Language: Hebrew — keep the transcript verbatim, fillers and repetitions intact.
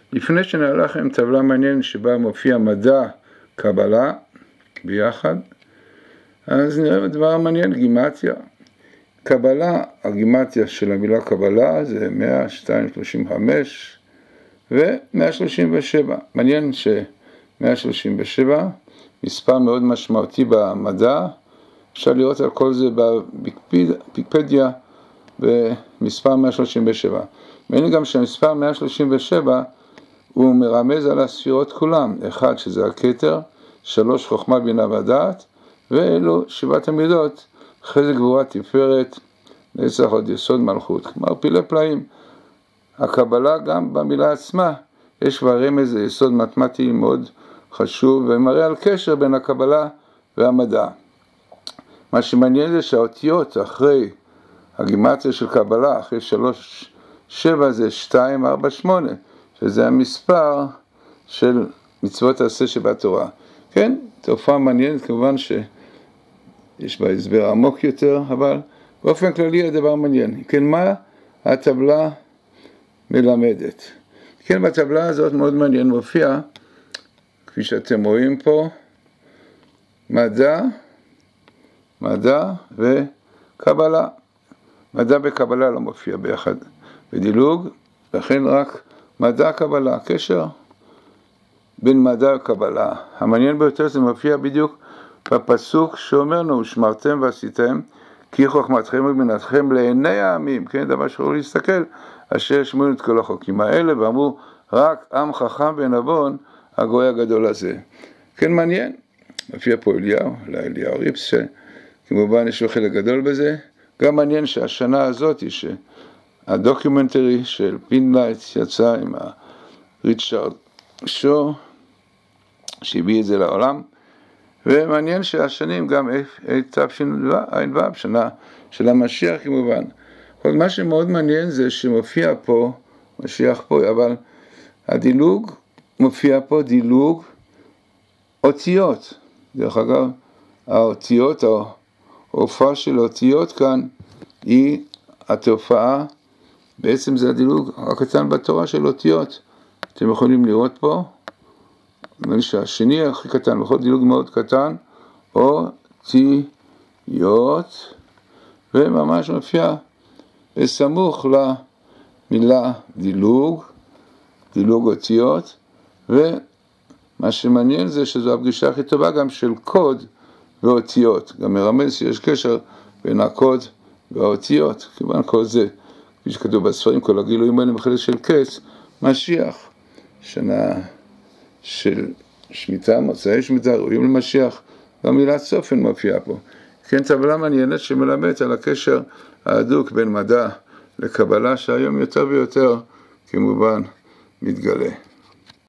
לפני שנעלה לכם טבלה מעניינת שבה מופיע מדע, קבלה, ביחד, אז נראה דבר מעניין, גימטריה. קבלה, הגימטריה של המילה קבלה זה מאה, שתיים, שלושים וחמש ו-מאה שלושים ושבע. מעניין ש-מאה שלושים ושבע, מספר מאוד משמעותי במדע, אפשר לראות על כל זה בוויקיפדיה במספר מאה שלושים ושבע. מעניין גם שהמספר מאה שלושים ושבע הוא מרמז על הספירות כולם, אחד שזה הכתר, שלוש חוכמה בינה ודעת, ואלו שבעת המידות, חסד גבורה תפארת, נצח עוד יסוד מלכות, כלומר פילי פלאים. הקבלה גם במילה עצמה, יש בה רמז יסוד מתמטי מאוד חשוב, ומראה על קשר בין הקבלה והמדע. מה שמעניין זה שהאותיות אחרי הגימטריה של קבלה, אחרי שלוש, שבע זה שתיים, ארבע, שמונה, שזה המספר של מצוות העשה שבתורה. כן, תופעה מעניינת, כמובן שיש בה הסבר עמוק יותר, אבל באופן כללי הדבר מעניין. כן, מה הטבלה מלמדת? כן, בטבלה הזאת מאוד מעניין מופיע, כפי שאתם רואים פה, מדע, מדע וקבלה. מדע וקבלה לא מופיע ביחד בדילוג, לכן רק מדע קבלה, קשר בין מדע וקבלה. המעניין ביותר זה מופיע בדיוק בפסוק שאומרנו, שמרתם ועשיתם, כי חוכמתכם ובינתכם לעיני העמים, כן, דבר שיכולו להסתכל, אשר שמעו את כל החוקים האלה, ואמרו, רק עם חכם ונבון, הגוי הגדול הזה. כן, מעניין. מופיע פה אליהו, לאליהו ריפס, שכמובן יש לו חלק גדול בזה. גם מעניין שהשנה הזאת, שהדוקומנטרי של פינלייט יצא עם ריצ'רד שו, שהביא את זה לעולם, ומעניין שהשנים גם תשע"ו, שנה של המשיח כמובן. מה שמאוד מעניין זה שמופיע פה, משיח פה, אבל הדילוג מופיע פה דילוג אותיות. דרך אגב, האותיות, ההופעה של האותיות כאן, היא התופעה, בעצם זה הדילוג הקטן בתורה של אותיות. אתם יכולים לראות פה, נראה לי שהשני הכי קטן, בכל דילוג מאוד קטן, אותיות, וממש מופיע סמוך למילה דילוג, דילוג אותיות, ומה שמעניין זה שזו הפגישה הכי טובה גם של קוד ואותיות, גם מרמז שיש קשר בין הקוד והאותיות, כיוון כל זה, כפי שכתוב בספרים, כל הגילויים האלה מחלק של קץ, משיח, שנה של שמיטה, מוצאי שמיטה, ראויים למשיח, גם מילת צופן מופיעה פה. כן, טבלה מעניינת שמלמדת על הקשר ההדוק בין מדע לקבלה, שהיום יותר ויותר כמובן מתגלה.